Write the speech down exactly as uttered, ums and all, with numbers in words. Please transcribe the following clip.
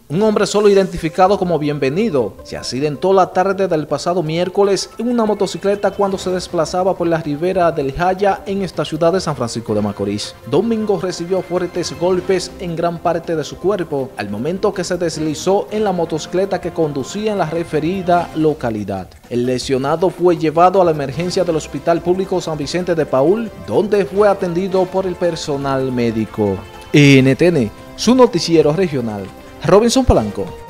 Un hombre solo identificado como Bienvenido se accidentó la tarde del pasado miércoles en una motocicleta cuando se desplazaba por la ribera del Jaya en esta ciudad de San Francisco de Macorís. Domingo recibió fuertes golpes en gran parte de su cuerpo al momento que se deslizó en la motocicleta que conducía en la referida localidad. El lesionado fue llevado a la emergencia del Hospital Público San Vicente de Paúl, donde fue atendido por el personal médico. N T N, su noticiero regional. Robinson Polanco.